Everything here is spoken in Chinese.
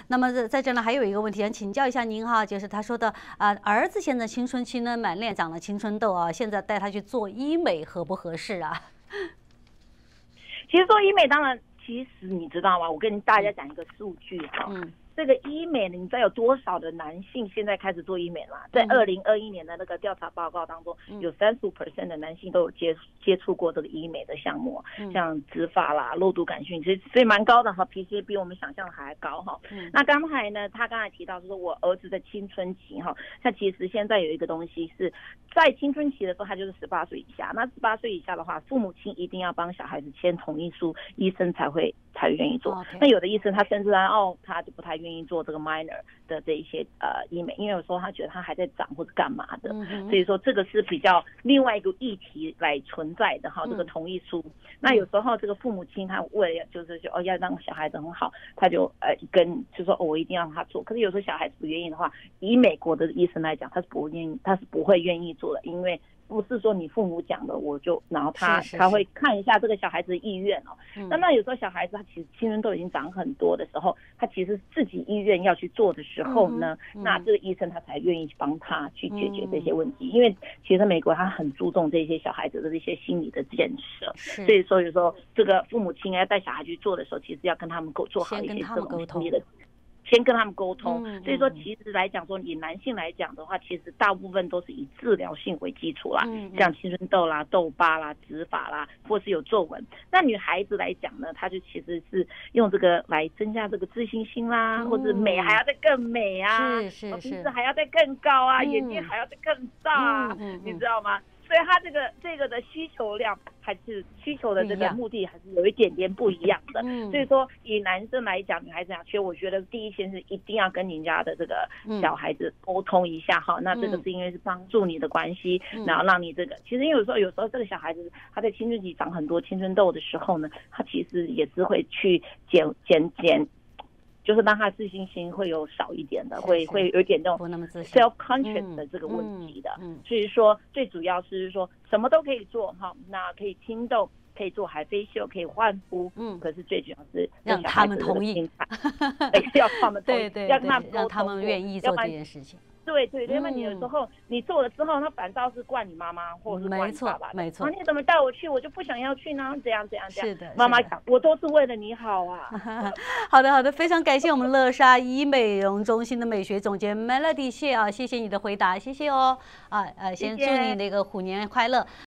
那么在这呢，还有一个问题想请教一下您哈，就是他说的儿子现在青春期呢，满脸长了青春痘啊，现在带他去做医美合不合适啊？ 其实做医美，当然，其实你知道吗？我跟大家讲一个数据哈。这个医美，你知道有多少的男性现在开始做医美了？在2021年的那个调查报告当中，有35%的男性都有接触过这个医美的项目，像植发啦、肉毒杆菌，其实蛮高的哈，比我们想象的还高哈。那刚才呢，他刚才提到说，我儿子的青春期哈，他其实现在有一个东西是在青春期的时候，他就是18岁以下。那18岁以下的话，父母亲一定要帮小孩子签同意书，医生才愿意做。那有的医生他甚至他就不太愿意做这个 minor 的这一些医美，因为有时候他觉得他还在长或者干嘛的，所以说这个是比较另外一个议题来存在的哈，这个同意书。那有时候这个父母亲他为了就是说要让小孩子很好，他就就说我一定要让他做。可是有时候小孩子不愿意的话，以美国的医生来讲，他是不会愿意做的，因为不是说你父母讲的然后他会看一下这个小孩子的意愿哦。那有时候小孩子他其实青春痘已经长很多的时候，他其实自己意愿要去做的时候呢，那这个医生他才愿意帮他去解决这些问题。因为其实美国他很注重这些小孩子的这些心理的建设，所以说有时候这个父母亲要带小孩去做的时候，其实要跟他们做好一些这种心理的。先跟他们沟通，所以说其实来讲说，以男性来讲的话，其实大部分都是以治疗性为基础啦，像青春痘啦、痘疤啦、植发啦，或是有皱纹。那女孩子来讲呢，她就其实是用这个来增加这个自信心啦，或者美还要再更美啊，鼻子还要再更高啊，眼睛还要再更大啊，你知道吗？所以它这个的需求量还是需求的这个目的还是有一点点不一样的。所以说以男生来讲，女孩子来讲，其实我觉得第一件事一定要跟人家的这个小孩子沟通一下哈。那这个是因为是帮助你的关系，然后让你这个其实因为有时候这个小孩子他在青春期长很多青春痘的时候呢，他其实也是会去减。就是让他自信心会有少一点的，会有点那种 self conscious 的这个问题的。所以说最主要是说什么都可以做哈，那可以清痘，可以做海飞秀，可以换肤，可是最主要是让他们同意， 要他们同意， 对， 要让他们愿意做这件事情。 对，因为你有时候你做了之后，他反倒是怪你妈妈或者是怪你爸爸的。 没错。 你怎么带我去，我就不想要去呢？这样。 是的。 妈妈讲，我都是为了你好啊。 好的，非常感谢我们乐莎医美容中心的美学总监 Melody 谢啊，谢谢你的回答，谢谢哦。先祝你那个虎年快乐。